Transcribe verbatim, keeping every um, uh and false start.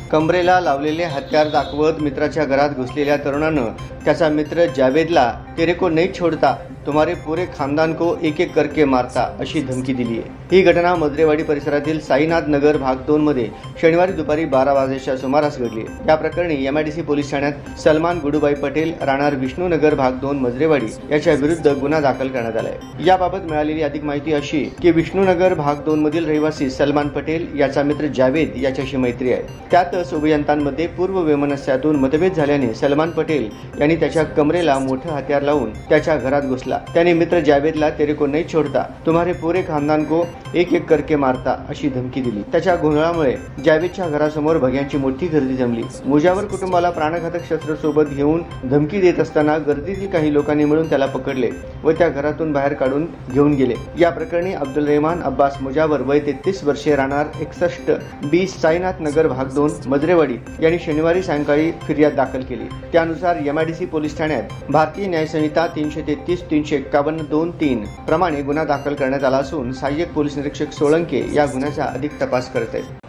कमरेला लावलेले हत्यार दाखवत मित्राच्या घरात घुसलेल्या तरुणानं त्याचा मित्र जावेदला तेरे को नहीं छोड़ता तुम्हारे पूरे खानदान को एक एक करके मारता अशी धमकी दिली आहे। ही घटना मजरेवाडी परिसरातील साईनाथ नगर भाग दोन मध्ये शनिवारी दुपारी बारा वाजेच्या सुमारास घडली। या प्रकरणी एमआयडीसी पोलीस ठाण्यात सलमान गुडूबाई पटेल राहणार विष्णुनगर भाग दोन मजरेवाडी याच्या विरुद्ध गुन्हा दाखल करण्यात आला आहे। याबाबत मिळालेली अधिक माहिती अशी की विष्णुनगर भाग दोन मधील रहिवासी सलमान पटेल याचा मित्र जावेद याच्याशी मैत्री आहे। त्यातच उभयंतांमध्ये पूर्व वैमनस्यातून मतभेद झाल्याने सलमान पटेल यांनी त्याच्या कमरेला मोठं हत्यार लावून त्याच्या घरात घुसला। त्याने मित्र जावेदला तेरे को नहीं छोड़ता तुम्हारे पूरे खानदान को एक एक करके मारता अशी धमकी दिली। त्याच्या गोंधळामुळे जावेदच्या घरासमोर भग्यांची मोठी गर्दी जमली। मुजावर कुटुंबाला प्राणघातक शस्त्र सोबत घेऊन धमकी देत असताना गर्दीतील काही लोकांनी मिळून त्याला पकडले व त्या घरातून बाहेर काढून घेऊन गेले। या प्रकरणी अब्दुल रहमान अब्बास मुजावर वय तेहतीस वर्षे राहणार एकसष्ट बी साईनाथ नगर भाग दोन मजरेवाडी यांनी शनिवारी सायंकाळी फिर्याद दाखल केली। त्यानुसार एमआयडीसी पोलीस ठाण्यात भारतीय न्याय संहिता तीनशे तेहतीस तीनशे एक्कावन्न दोन तीन प्रमाणे गुन्हा दाखल करण्यात आला असून सहाय्यक पोलीस निरीक्षक सोळंके या गुन्ह्याचा अधिक तपास करत आहेत।